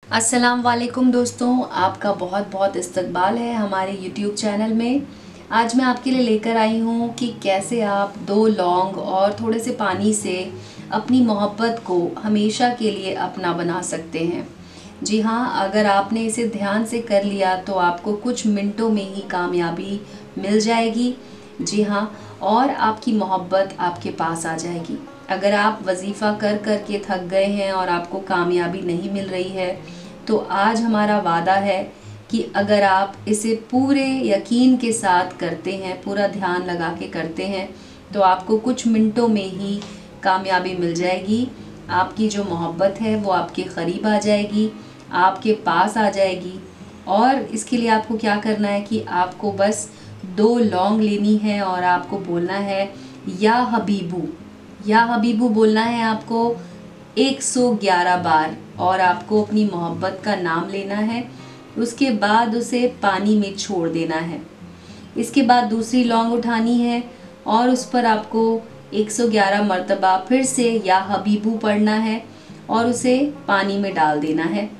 अस्सलाम वालेकुम दोस्तों, आपका बहुत बहुत इस्तकबाल है हमारे YouTube चैनल में। आज मैं आपके लिए लेकर आई हूँ कि कैसे आप 2 लौंग और थोड़े से पानी से अपनी मोहब्बत को हमेशा के लिए अपना बना सकते हैं। जी हाँ, अगर आपने इसे ध्यान से कर लिया तो आपको कुछ मिनटों में ही कामयाबी मिल जाएगी। जी हाँ, और आपकी मोहब्बत आपके पास आ जाएगी। अगर आप वजीफ़ा कर कर के थक गए हैं और आपको कामयाबी नहीं मिल रही है, तो आज हमारा वादा है कि अगर आप इसे पूरे यकीन के साथ करते हैं, पूरा ध्यान लगा के करते हैं, तो आपको कुछ मिनटों में ही कामयाबी मिल जाएगी। आपकी जो मोहब्बत है वो आपके करीब आ जाएगी, आपके पास आ जाएगी। और इसके लिए आपको क्या करना है कि आपको बस 2 लौंग लेनी है और आपको बोलना है या हबीबू, या हबीबू बोलना है आपको 111 बार, और आपको अपनी मोहब्बत का नाम लेना है। उसके बाद उसे पानी में छोड़ देना है। इसके बाद दूसरी लौंग उठानी है और उस पर आपको 111 मरतबा फिर से या हबीबू पढ़ना है और उसे पानी में डाल देना है।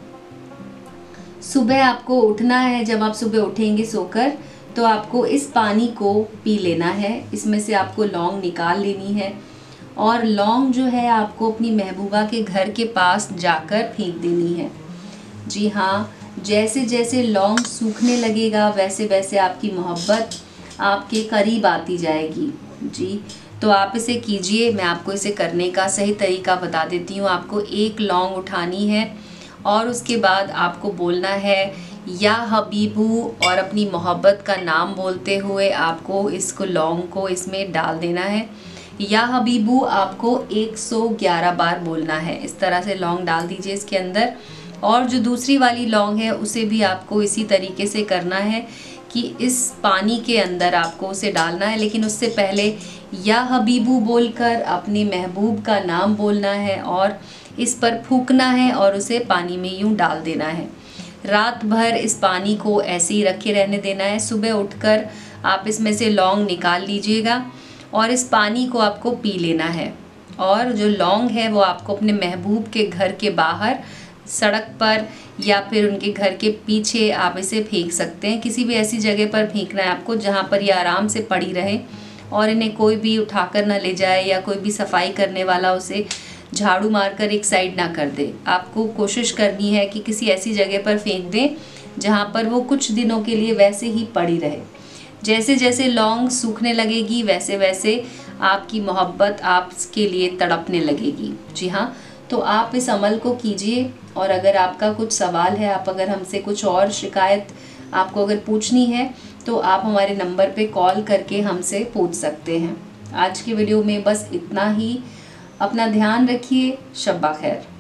सुबह आपको उठना है, जब आप सुबह उठेंगे सोकर, तो आपको इस पानी को पी लेना है। इसमें से आपको लौंग निकाल लेनी है और लौंग जो है आपको अपनी महबूबा के घर के पास जाकर फेंक देनी है। जी हाँ, जैसे जैसे लौंग सूखने लगेगा वैसे वैसे आपकी मोहब्बत आपके करीब आती जाएगी। जी, तो आप इसे कीजिए। मैं आपको इसे करने का सही तरीका बता देती हूँ। आपको 1 लौंग उठानी है और उसके बाद आपको बोलना है या हबीबू, और अपनी मोहब्बत का नाम बोलते हुए आपको इसको लौंग को इसमें डाल देना है। या हबीबू आपको 111 बार बोलना है। इस तरह से लौंग डाल दीजिए इसके अंदर। और जो दूसरी वाली लौंग है उसे भी आपको इसी तरीके से करना है कि इस पानी के अंदर आपको उसे डालना है, लेकिन उससे पहले या हबीबू बोलकर अपने महबूब का नाम बोलना है और इस पर फूंकना है और उसे पानी में यूं डाल देना है। रात भर इस पानी को ऐसे ही रखे रहने देना है। सुबह उठकर आप इसमें से लौंग निकाल लीजिएगा और इस पानी को आपको पी लेना है। और जो लौंग है वो आपको अपने महबूब के घर के बाहर सड़क पर या फिर उनके घर के पीछे आप इसे फेंक सकते हैं। किसी भी ऐसी जगह पर फेंकना है आपको जहाँ पर ये आराम से पड़ी रहे और इन्हें कोई भी उठाकर ना ले जाए या कोई भी सफाई करने वाला उसे झाड़ू मारकर एक साइड ना कर दे। आपको कोशिश करनी है कि किसी ऐसी जगह पर फेंक दें जहाँ पर वो कुछ दिनों के लिए वैसे ही पड़ी रहे। जैसे जैसे लौंग सूखने लगेगी वैसे वैसे आपकी मोहब्बत आपके लिए तड़पने लगेगी। जी हाँ, तो आप इस अमल को कीजिए। और अगर आपका कुछ सवाल है, आप अगर हमसे कुछ और शिकायत आपको अगर पूछनी है, तो आप हमारे नंबर पे कॉल करके हमसे पूछ सकते हैं। आज की वीडियो में बस इतना ही। अपना ध्यान रखिए। शब्बा खैर।